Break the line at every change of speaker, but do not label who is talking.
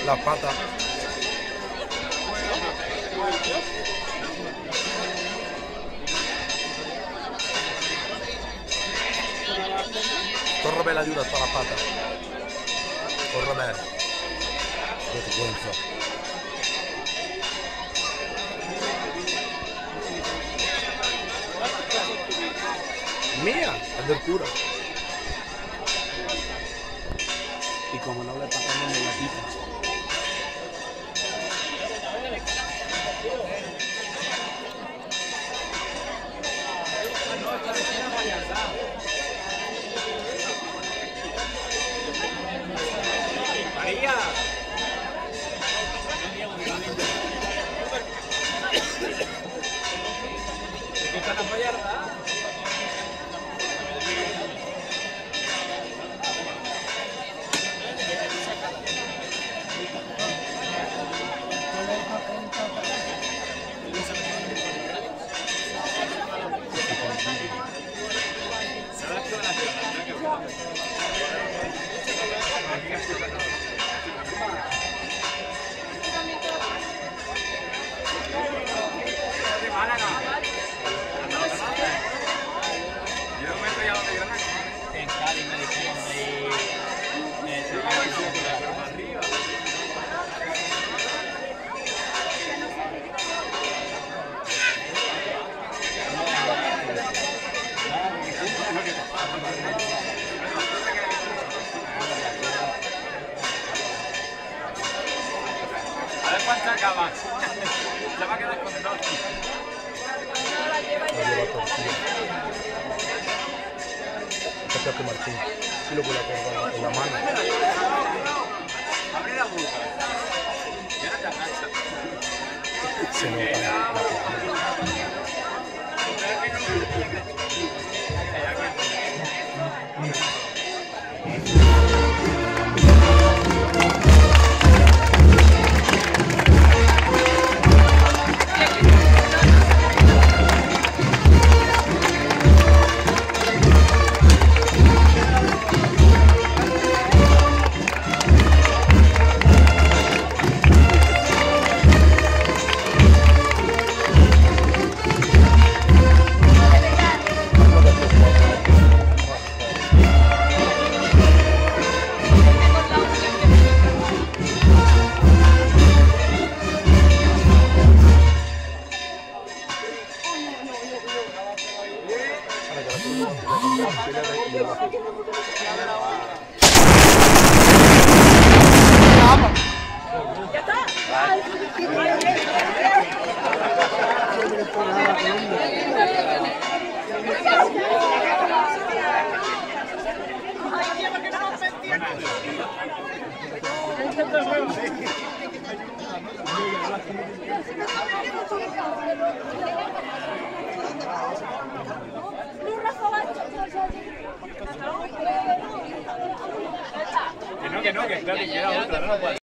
las patas. Corre per la ayuda hasta las patas. Corre per. Vergüenza. Mía, es del cura.
Y como no le pagamos de la quita.
María. ¿Qué están a fallar, verdad? En Cádiz me dijeron arriba. A ver cuánto acaba. Se va a quedar con dos.
Que Martín, y lo que la ponga en la mano.
Abre la boca. Ya no te agacha.
Se nota la
¡Ya está!
Que no, que espérate, que era otra, ¿no?